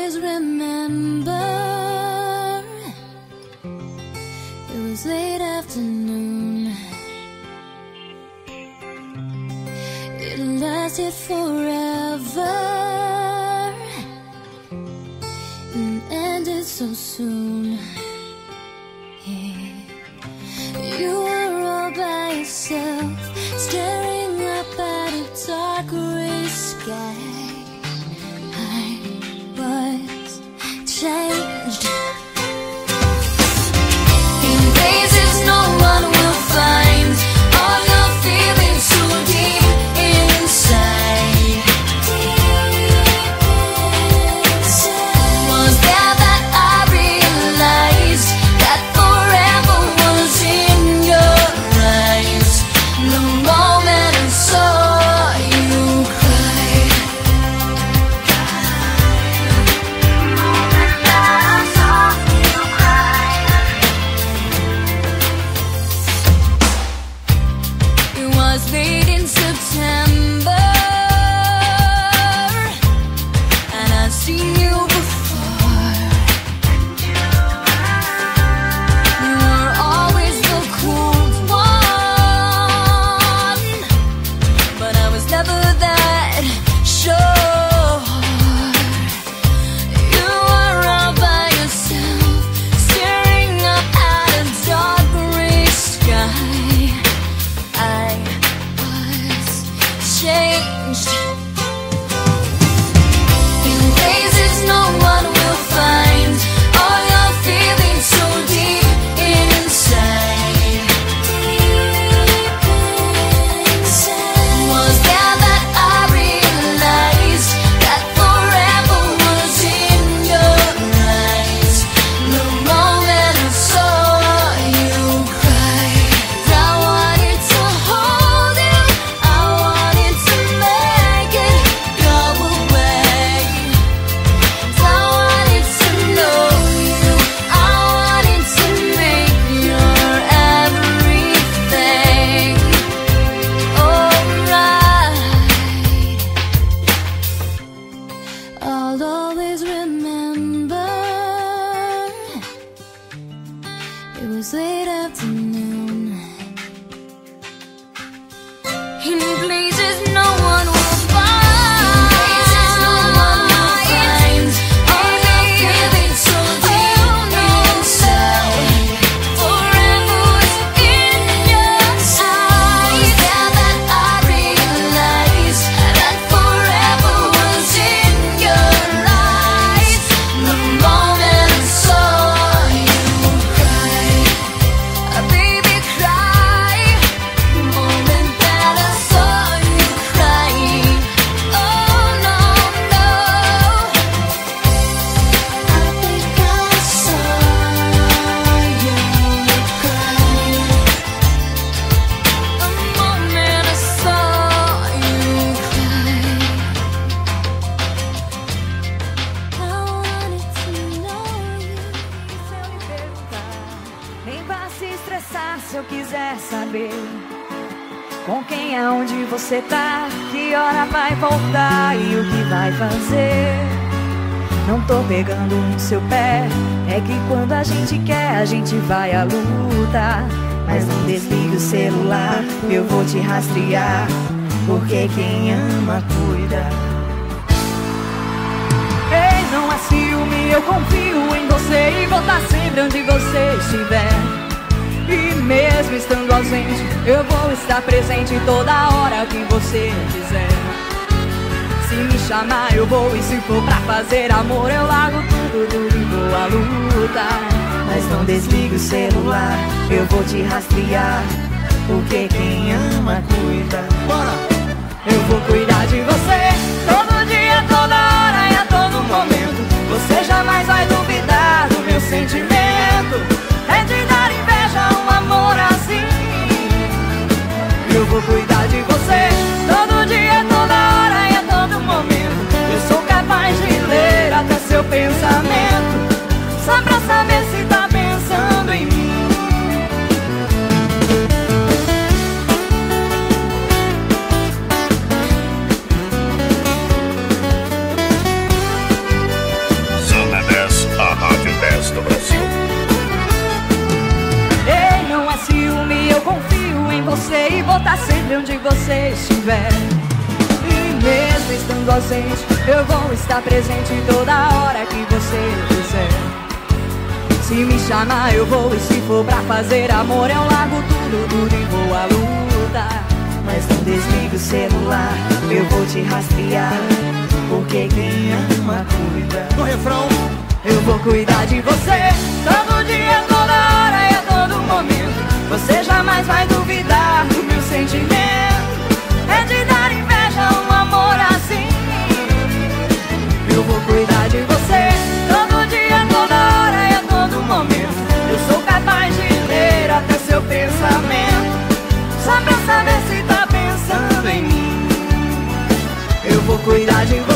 always remember it was late afternoon. It lasted forever and ended so soon. You were all by yourself, staring up at a dark gray sky. I was changed in places no one will find. All your feelings so deep inside. Was there that I realized that forever was in your eyes. The moment I saw you cry, the moment that I saw you cry. It was late in September, and I'd seen you before. You were always the cool one, but I was never that sure. You were all by yourself, staring up at a dark gray sky. I was changed in places no one will find. All your feelings so deep inside. Was there that I realized that forever was in your eyes. The moment I saw you cry, I wanted to hold you, I wanted to make it go away. I wanted to know you, I wanted to make your everything alright. I'll always remember it was late afternoon. In places no one will find. All your feelings so deep inside. Forever was in your eyes. Yeah, that I realized that forever was in your eyes. The moment I saw you cry, baby cry. The moment that I saw you cry, oh no, no. I think I saw you cry. The moment I saw you cry, I wanted to know you. Se eu lhe perguntar, nem vá se estressar se eu quiser saber com quem, aonde você tá, que hora vai voltar e o que vai fazer. Não tô pegando no seu pé, é que quando a gente quer, a gente vai à luta. Mas não desligue o celular, eu vou te rastrear, porque quem ama cuida. Ei, não é ciúme, eu confio em você e vou estar sempre onde você estiver. E mesmo estando ausente, eu vou estar presente toda hora que você quiser. Se me chamar eu vou, e se for pra fazer amor eu largo tudo e vou à luta. Mas não desligue o celular, eu vou te rastrear, porque quem ama cuida. Eu vou cuidar de você todo dia, toda hora e a todo momento. Você jamais vai duvidar do meu sentimento. É de dar inveja um amor assim. Eu vou cuidar de você todo dia, toda hora e a todo momento. Eu sou capaz de ler até seu pensamento, só pra saber se tá pensando em mim. estiver. E mesmo estando ausente, eu vou estar presente toda hora que você quiser. Se me chamar eu vou, e se for pra fazer amor eu largo tudo e vou à luta. Mas não desligue o celular, eu vou te rastrear, porque quem ama cuida. No refrão, eu vou cuidar de você todo dia, toda hora e a todo momento. Você jamais vai duvidar do meu sentimento. É de dar inveja um amor assim. Eu vou cuidar de você todo dia, toda hora e a todo momento. Eu sou capaz de ler até seu pensamento, só pra saber se tá pensando em mim. Eu vou cuidar de você